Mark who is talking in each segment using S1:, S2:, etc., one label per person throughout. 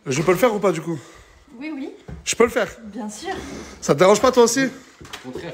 S1: Je peux le faire ou pas du coup?
S2: Oui, oui.
S1: Je peux le faire?
S2: Bien sûr.
S1: Ça te dérange pas toi aussi?
S3: Au contraire.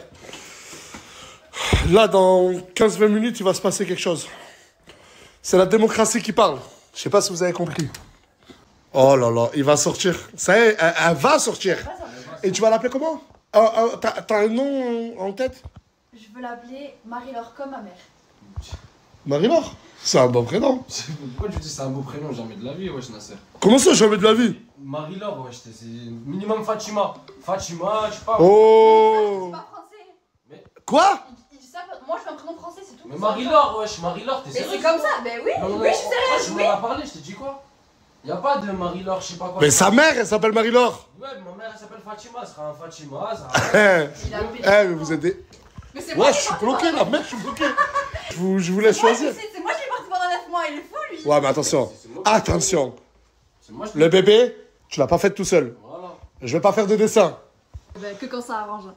S1: Là, dans 15-20 minutes, il va se passer quelque chose. C'est la démocratie qui parle. Je sais pas si vous avez compris. Oh là là, il va sortir. Ça y est, elle va sortir. Et tu vas l'appeler comment? T'as un nom en tête?
S2: Je veux l'appeler Marie-Laure comme ma mère.
S1: Marie-Laure? C'est un bon prénom.
S3: Pourquoi tu dis c'est un beau prénom? Jamais de la vie, wesh, Nasser.
S1: Comment ça, jamais de la vie?
S3: Marie-Laure, wesh, c'est minimum Fatima. Fatima, je sais pas.
S1: Oh!
S2: C'est pas français.
S1: Quoi?
S2: Il dit ça, moi je veux un prénom français, c'est tout.
S3: Mais Marie-Laure, wesh, Marie-Laure, t'es
S2: Mais
S3: sérieux?
S2: c'est comme ça, ben oui,
S3: Non, non,
S2: oui,
S3: non,
S2: je suis sérieuse,
S3: tu
S2: oui.
S3: m'en as parlé, je t'ai dit quoi? Y'a pas de Marie-Laure, je sais pas quoi.
S1: Mais sa mère, elle s'appelle Marie-Laure.
S3: Ouais, mais ma mère elle s'appelle Fatima, ça sera un Fatima, ça sera...
S2: Il a pété.
S1: Eh, mais vous êtes des...
S2: Mais c'est moi
S1: Ouais,
S2: qui
S1: je
S2: est
S1: suis
S2: parti
S1: bloqué
S2: pendant-
S1: là, mec, je suis bloqué. Je vous laisse
S2: Moi,
S1: choisir.
S2: c'est moi qui est parti pendant 9 mois, il est fou lui.
S1: Ouais, mais attention. Attention.
S3: C'est moi, je
S1: Le bébé, tu l'as pas fait tout seul.
S3: Voilà.
S1: Je vais pas faire de dessin.
S2: Ben, que quand ça arrange.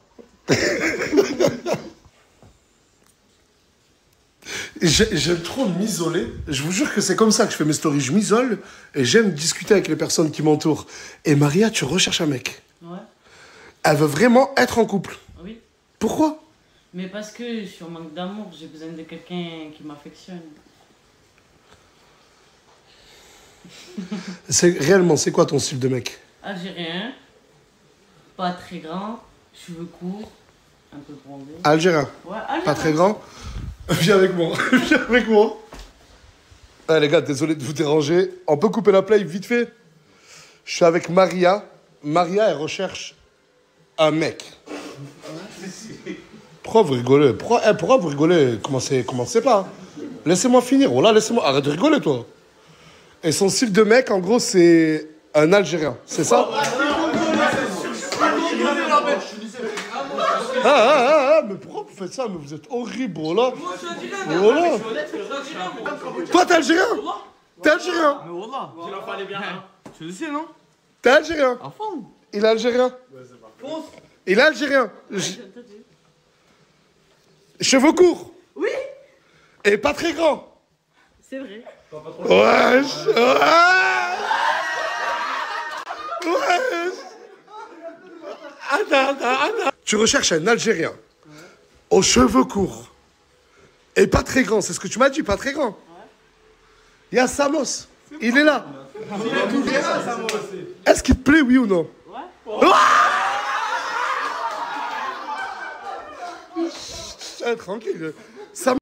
S1: J'aime trop m'isoler. Je vous jure que c'est comme ça que je fais mes stories. Je m'isole et j'aime discuter avec les personnes qui m'entourent. Et Maria, tu recherches un mec.
S4: Ouais,
S1: Elle veut vraiment être en couple.
S4: oui.
S1: Pourquoi?
S4: Mais parce que je suis en manque d'amour, j'ai besoin de quelqu'un qui m'affectionne.
S1: Réellement, c'est quoi ton style de mec?
S4: Algérien, pas très grand, cheveux courts, un peu bronzé.
S1: Algérien.
S4: Ouais, algérien.
S1: Pas très grand. Viens avec moi. Viens avec moi. Ah, les gars, désolé de vous déranger. On peut couper la play vite fait? Je suis avec Maria. Maria, elle recherche un mec. Pourquoi vous rigolez? Pourquoi vous rigolez? Commencez pas. Laissez-moi finir. Oh là, laissez-moi. Arrête de rigoler, toi. Et son style de mec, en gros, c'est un Algérien. C'est ça? Mais pourquoi vous faites ça? Mais vous êtes horrible, oh là. Oh là. Toi, t'es Algérien? T'es Algérien?
S5: Mais wallah, il en fallait bien un. Tu le sais, non?
S1: T'es Algérien?
S5: À fond.
S1: Il est Algérien? Il est Algérien. Cheveux courts?
S4: Oui,
S1: Et pas très grand?
S4: c'est vrai.
S1: Wesh! Wesh! Attends. Tu recherches un Algérien aux cheveux courts et pas très grand, c'est ce que tu m'as dit, pas très grand. Il y a Samos, il est là. Est-ce qu'il te plaît, oui ou non? Tranquille.